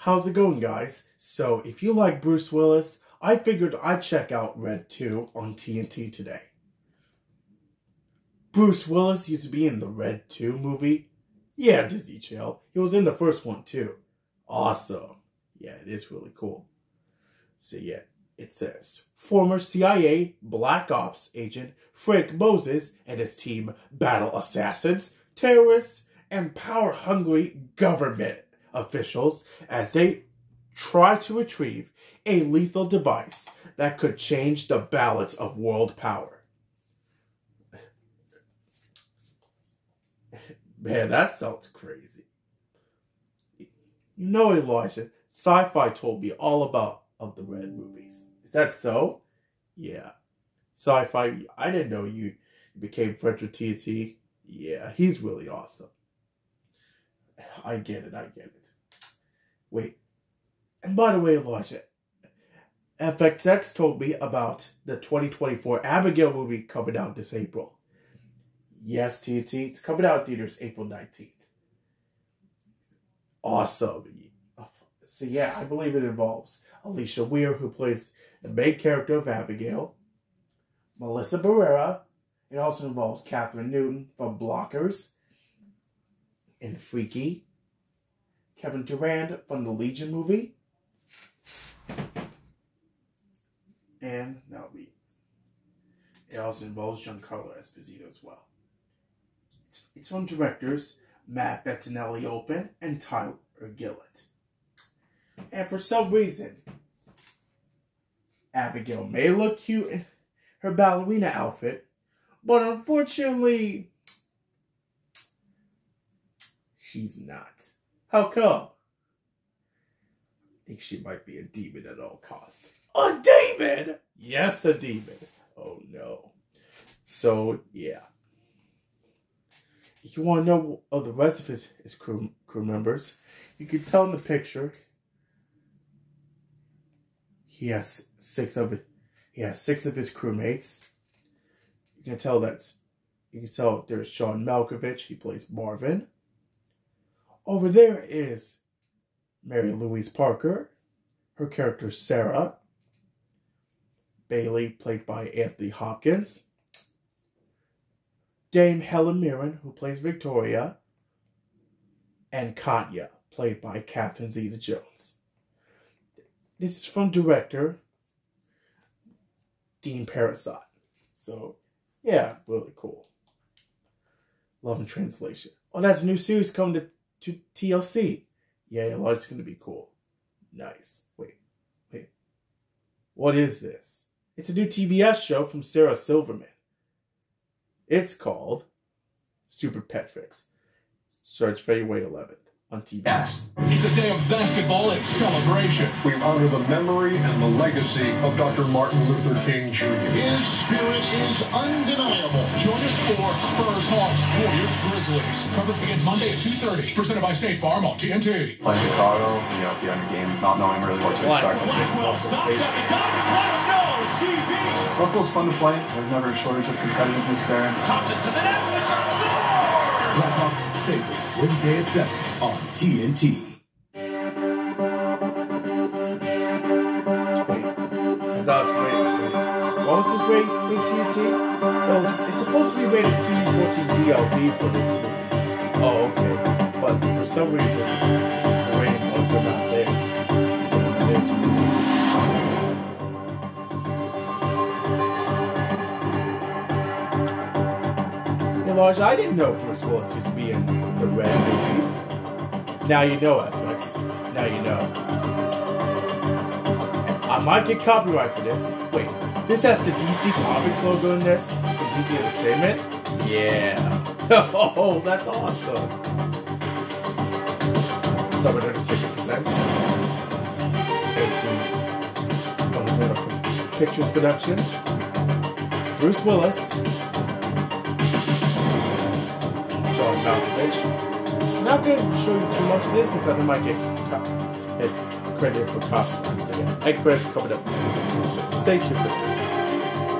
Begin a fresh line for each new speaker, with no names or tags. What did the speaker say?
How's it going, guys? So, if you like Bruce Willis, I figured I'd check out Red 2 on TNT today. Bruce Willis used to be in the Red 2 movie. Yeah, Disney Chill. He was in the first one too. Awesome. Yeah, it is really cool. So yeah, it says, former CIA Black Ops agent Frank Moses and his team battle assassins, terrorists, and power-hungry government officials as they try to retrieve a lethal device that could change the balance of world power. Man, that sounds crazy. You know, Elijah, Sci-Fi told me all about the Red movies. Is that so? Yeah. Sci-Fi, I didn't know you became friends with TNT. Yeah, he's really awesome. I get it. Wait. And by the way, Elijah, FXX told me about the 2024 Abigail movie coming out this April. Yes, TNT, it's coming out in theaters April 19th. Awesome. So yeah, I believe it involves Alicia Weir, who plays the main character of Abigail, Melissa Barrera. It also involves Catherine Newton from Blockers and Freaky, Kevin Durand from the Legion movie, and it also involves Giancarlo Esposito as well. It's from directors Matt Bettinelli-Olpin and Tyler Gillett. And for some reason, Abigail may look cute in her ballerina outfit, but unfortunately, she's not. How come? I think she might be a demon at all costs. A demon? Yes, a demon. Oh no. So, yeah. If you want to know the rest of his crew members, you can tell in the picture. He has six of his crewmates. You can tell there's Sean Malkovich. He plays Marvin. Over there is Mary Louise Parker. Her character Sarah. Bailey, played by Anthony Hopkins. Dame Helen Mirren, who plays Victoria. And Katya, played by Catherine Zeta-Jones. This is from director Dean Parasite. So, yeah, really cool. Love and Translation. Oh, that's a new series coming to TLC. Yeah, well, it's going to be cool. Nice. Wait. What is this? It's a new TBS show from Sarah Silverman. It's called Stupid Pet Tricks. Starts February 11th on TBS.
Yes, it's a day of basketball and celebration.
We honor the memory and the legacy of Dr. Martin Luther King Jr.
His spirit is undeniable.
Join us for Spurs Hawks, Warriors Grizzlies. Coverage begins Monday at 2:30. Presented by State Farm on TNT.
Playing Chicago, be on your game, not knowing really what to expect.
Blackwell stops at the dunk. Let him know, CB.
Buffalo's fun to play. There's never a shortage of competitiveness there.
Thompson to the net. The shot scores. Blackhawks Sabres Wednesday at 7 on TNT.
What was this rated TNT? Well, it's supposed to be rated T14 DLB for this movie. Oh, okay. But for some reason, the rating notes are not there. Large, I didn't know Bruce Willis used to be in the Red movies. Now you know, FX. Now you know. I might get copyright for this. Wait, this has the DC Comics logo in this? From DC Entertainment? Yeah. Oh, that's awesome. 760%. Pictures production. Bruce Willis. Sean Malkovich. Not going to show you too much of this because I might get credited for copyright. So yeah, credits coming up. Stay tuned.